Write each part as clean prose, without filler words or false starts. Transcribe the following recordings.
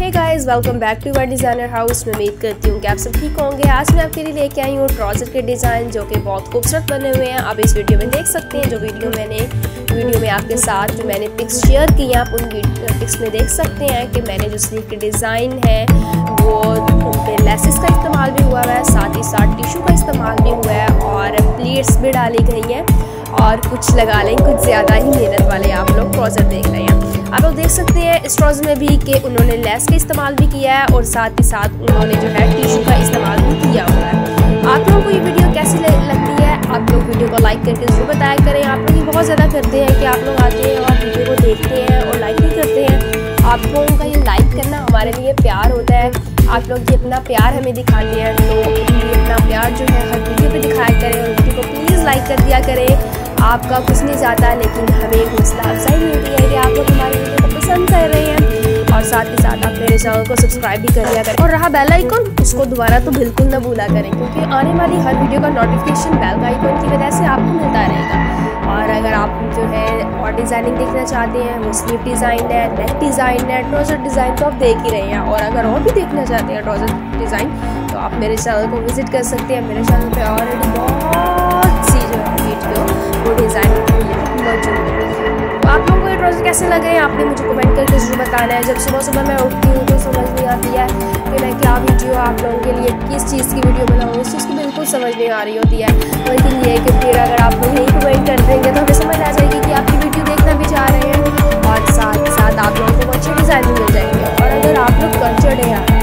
Hey guys, welcome back to our designer house. मैं उम्मीद करती हूँ कि आप सब ठीक होंगे। आज मैं आपके लिए लेके आई हूँ ट्राउज़र के डिज़ाइन जो कि बहुत खूबसूरत बने हुए हैं। आप इस वीडियो में देख सकते हैं। जो वीडियो में आपके साथ जो मैंने पिक्स शेयर की हैं, आप उन पिक्स में देख सकते हैं कि मैंने जो स्लीव के डिज़ाइन है वो उन पर लेसेस का इस्तेमाल भी हुआ है, साथ ही साथ टिशू का इस्तेमाल भी हुआ है और प्लीट्स भी डाली गई हैं और कुछ लगा लें, कुछ ज़्यादा ही मेहनत वाले आप लोग ट्राउज़र देख रहे हैं। आप लोग देख सकते हैं इस ट्राउज़र में भी कि उन्होंने लेस का इस्तेमाल भी किया है और साथ ही साथ उन्होंने जो है टिशू का इस्तेमाल भी किया हुआ है। आप लोगों को ये वीडियो कैसी लगती है? आप लोग वीडियो को लाइक करके ज़रूर बताया करें। आप लोग ये बहुत ज़्यादा करते हैं कि आप लोग आते हैं और वीडियो को देखते हैं और लाइक भी करते हैं। आप लोगों का ये लाइक करना हमारे लिए प्यार होता है। आप लोग ये अपना प्यार हमें दिखाते हैं, तो ये अपना प्यार जो है हर वीडियो पे दिखाया करें और वीडियो को प्लीज़ लाइक कर दिया करें। आपका कुछ नहीं जाता, लेकिन हमें हौसला अफजाई मिलती है कि आप लोग हमारी वीडियो को पसंद कर रहे हैं और साथ ही साथ आप मेरे चैनल को सब्सक्राइब भी कर दिया करें। और रहा बेल आइकन, उसको दोबारा तो बिल्कुल ना भूला करें, क्योंकि आने वाली हर वीडियो का नोटिफिकेशन बेल आइकन की वजह से आपको मिलता रहेगा। और अगर आप जो है और डिज़ाइनिंग देखना चाहते हैं, वो स्लीव डिज़ाइन है, नेक डिज़ाइन है, ट्राउज़र डिज़ाइन, तो आप देख ही रहे हैं। और अगर और भी देखना चाहते हैं ट्राउज़र डिज़ाइन, तो आप मेरे चैनल को विजिट कर सकते हैं। मेरे चैनल पे ऑलरेडी बहुत सी जो है वीडियो वो डिज़ाइन मौजूद है। तो आप लोगों को ये ट्राउज़र कैसे लगे आपने मुझे कमेंट करके ज़रूर बताना है। जब सुबह सुबह मैं उठती हूँ तो समझ नहीं आती है कि मैं क्या वीडियो आप लोगों के लिए किस चीज़ की वीडियो बनाऊँ, इस चीज़ की बिल्कुल समझ नहीं आ रही होती है। लेकिन ये है कि फिर अगर आप लोग यही कमेंट कर देंगे तो हमें समझ आ जाएगी कि आप ये वीडियो देखना भी चाह रहे हैं और साथ ही साथ आप लोगों को अच्छे डिज़ाइन भी मिल जाएंगे। और अगर आप लोग कल्चर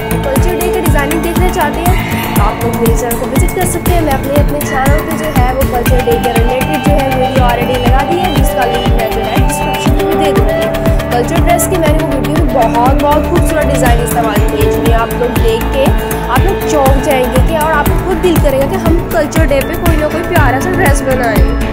डे की डिज़ाइनिंग देखना चाहते हैं तो आप लोग मेरे चैनल को विजिट कर सकते हैं। मैं अपने चैनल पे जो है वो कल्चर डे के रिलेटेड जो है वीडियो ऑलरेडी लगा दी है, जिसका लिंक मैं जो है डिस्क्रिप्शन में दे दूँगी। कल्चर ड्रेस की मैंने वो वीडियो में बहुत खूबसूरत डिज़ाइन इस्तेमाल किए, जिन्हें आप लोग देख के आप लोग चौंक जाएंगे कि और आपको खुद दिल करेगा कि हम कल्चर डे पे कोई ना कोई प्यारा सा ड्रेस बनाएं।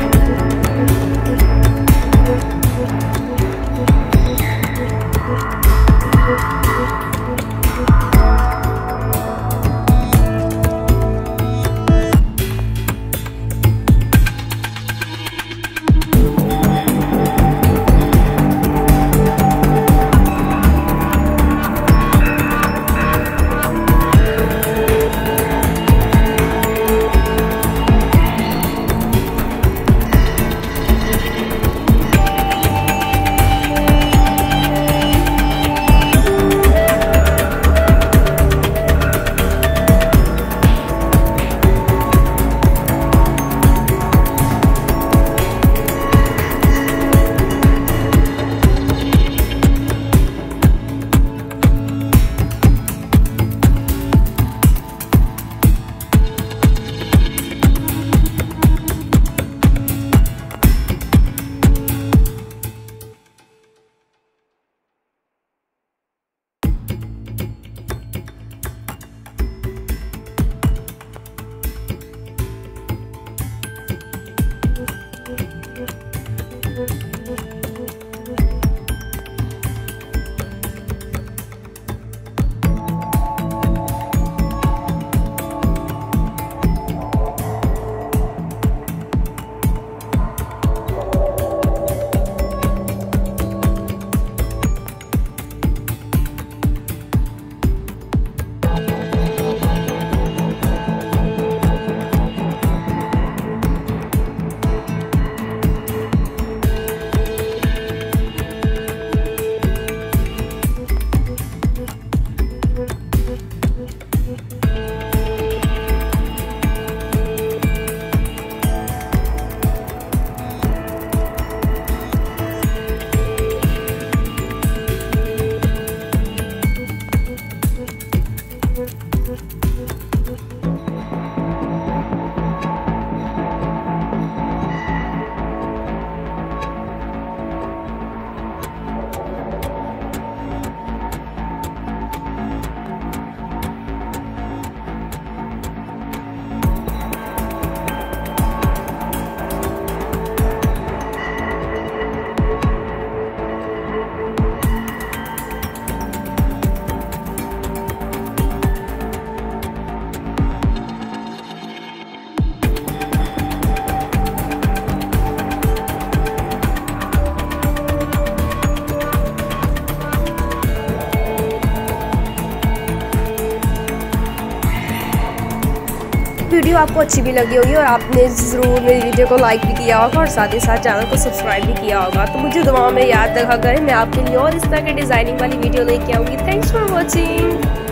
वीडियो आपको अच्छी भी लगी होगी और आपने ज़रूर मेरी वीडियो को लाइक भी किया होगा और साथ ही साथ चैनल को सब्सक्राइब भी किया होगा। तो मुझे दुआओं में याद रखा करें, मैं आपके लिए और इस तरह के डिज़ाइनिंग वाली वीडियो लेके आऊँगी। Thanks for watching.